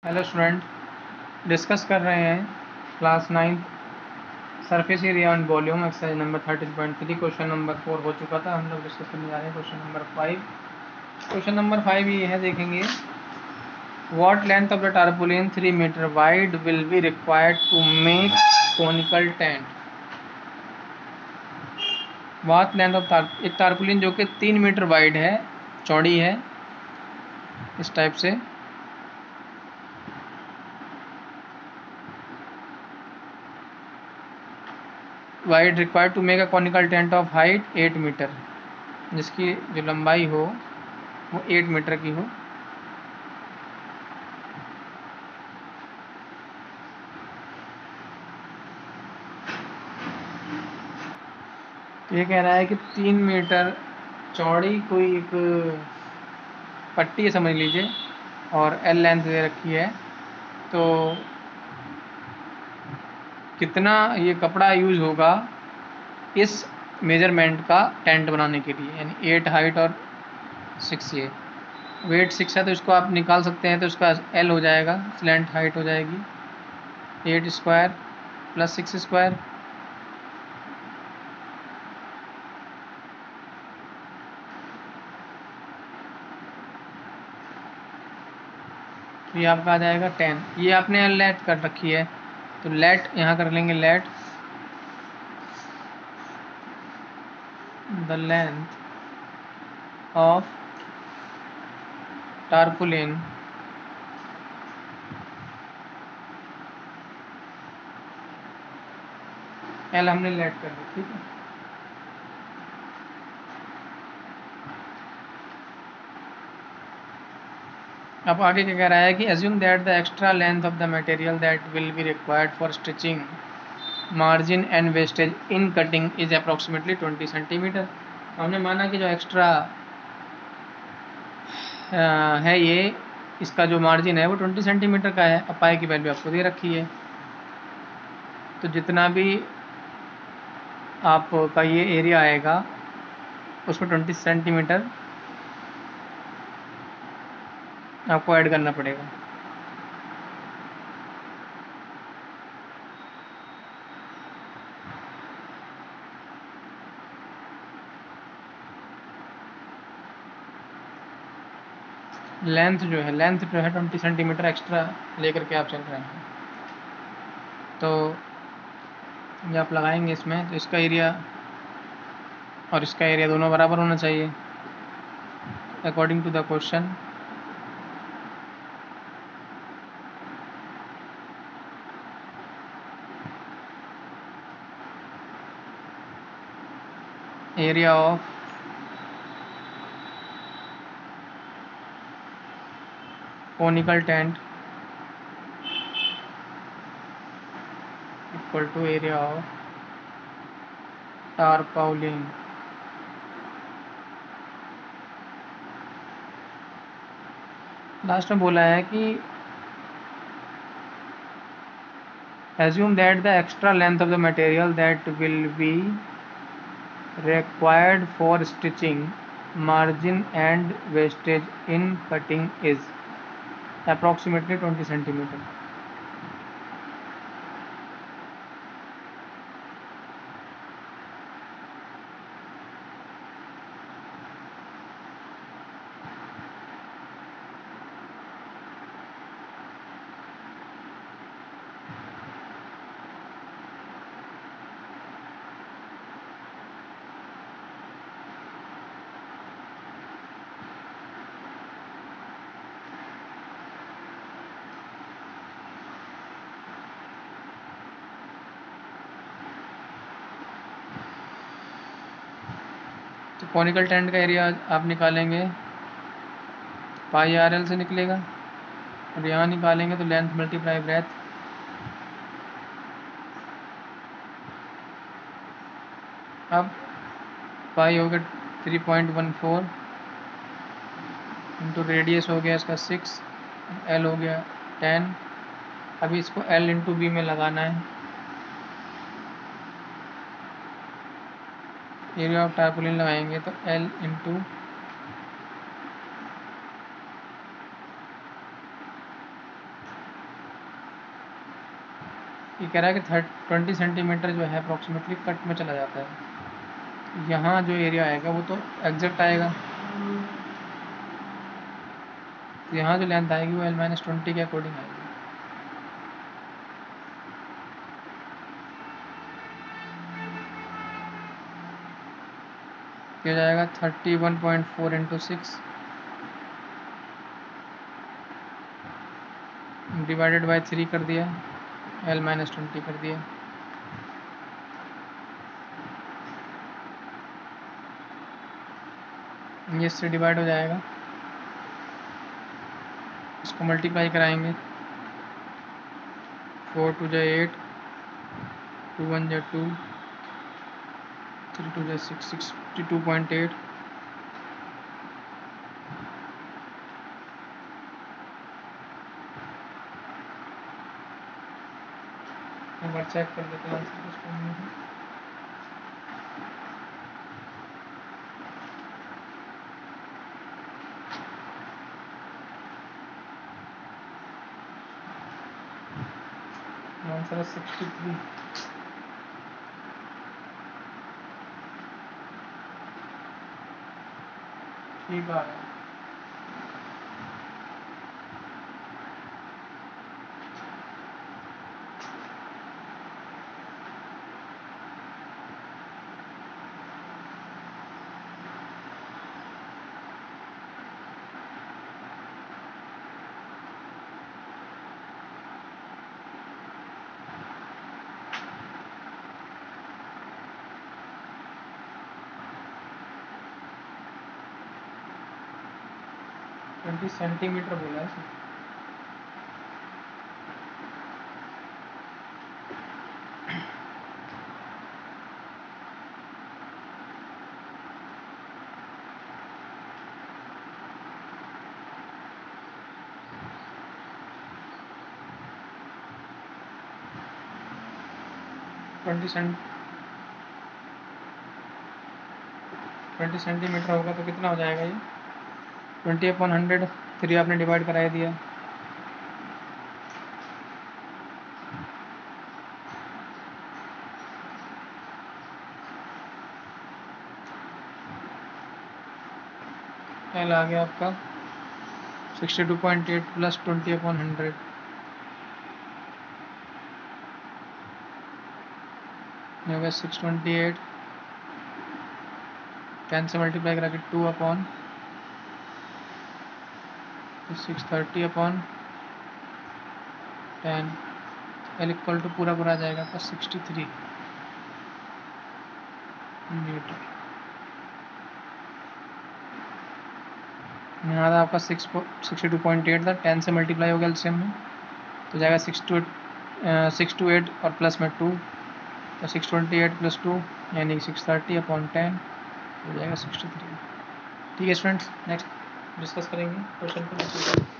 Hello student, discuss कर रहे हैं class 9 surface area and volume exercise number 13.3। Question number 4 हो चुका था, हम लोग डिस्कस करने जा रहे हैं क्वेश्चन नंबर 5। क्वेश्चन नंबर 5 ये है, देखेंगे what length of the tarpaulin 3 metre wide will be required to make conical tent. What length of एक टारपुलिन जो कि 3 मीटर वाइड है, चौड़ी है इस टाइप से, wide required to make a conical tent of height 8 metre, जिसकी जो लंबाई हो वो 8 मीटर की हो। ये कह रहा है कि 3 मीटर चौड़ी कोई एक पट्टी है समझ लीजिए, और एल लेंथ दे रखी है, तो कितना ये कपड़ा यूज़ होगा इस मेजरमेंट का टेंट बनाने के लिए, यानी 8 हाइट और 6 ये वेट 6 है, तो इसको आप निकाल सकते हैं, तो इसका एल हो जाएगा, स्लैंट हाइट हो जाएगी 8 स्क्वायर प्लस 6 स्क्वायर। तो ये आपका आ जाएगा 10। ये आपने लेट कर रखी है, तो लेट यहाँ कर लेंगे, let the length of tarpaulin L हमने लेट कर दी, ठीक है। अब आगे क्या कह रहा है कि assume that the extra length of the material that will be required for stitching margin and wastage in cutting is approximately 20 centimetre. हमने माना कि जो एक्स्ट्रा है ये, इसका जो मार्जिन है वो 20 सेंटीमीटर का है। अब पाई की वैल्यू आपको दे रखी है, तो जितना भी आपका ये एरिया आएगा उसमें 20 सेंटीमीटर आपको ऐड करना पड़ेगा। लेंथ जो है 20 सेंटीमीटर एक्स्ट्रा लेकर के आप चल रहे हैं, तो ये आप लगाएंगे इसमें, तो इसका एरिया और इसका एरिया दोनों बराबर होना चाहिए according to the question. Area of conical tent equal to area of tarpaulin. Last में बोला है कि assume that the extra length of the material that will be required for stitching margin and wastage in cutting is approximately 20 centimeter। तो conical tent का area आप निकालेंगे, पाई R L से निकलेगा, और यहाँ निकालेंगे तो लेंथ मल्टीप्लाई ब्रेथ, अब पाई हो गया 3.14 इंटू रेडियस हो गया इसका 6, एल हो गया 10। अभी इसको एल इंटू बी में लगाना है, एरिया ऑफ टारपुलिन लगाएंगे तो एल इंटू ये कह रहा है कि 20 सेंटीमीटर जो है अप्रॉक्सीमेटली कट में चला जाता है। यहाँ जो एरिया आएगा वो तो एग्जैक्ट आएगा, तो यहाँ जो लेंथ आएगी वो L-20 के अकॉर्डिंग आएगी। क्या जाएगा 31.4 इंटू 6 डिवाइडेड बाई 3 कर दिया, L-20 कर दिया। ये इससे डिवाइड हो जाएगा, इसको मल्टीप्लाई कराएंगे। 4 2 जा 8, 2 1 जा 2, 3 2 जा 6, 62.8। एक बार चेक कर लेते हैं आंसर किसको नहीं है। आंसर है 63। ठीक आ रहा है। ट्वेंटी सेंटीमीटर बोला है। 20 सेंटीमीटर होगा तो कितना हो जाएगा ये 20/100, 3 आपने डिवाइड करा दिया। एल आ गया आपका 62.8 प्लस 20/100 हो गया 628। 10 से मल्टीप्लाई करा के 2 अपॉन 630/10 एल इक्वल टू पूरा आ जाएगा आपका 63 न्यूटन। यहाँ था आपका 62.8 था, 10 से मल्टीप्लाई हो गया एलसीएम में तो जाएगा 628 और प्लस में 2 तो 628 प्लस 2 यानी 630/10 हो जाएगा 63। ठीक है स्टूडेंट्स, नेक्स्ट डिस्कस करेंगे क्वेश्चन को।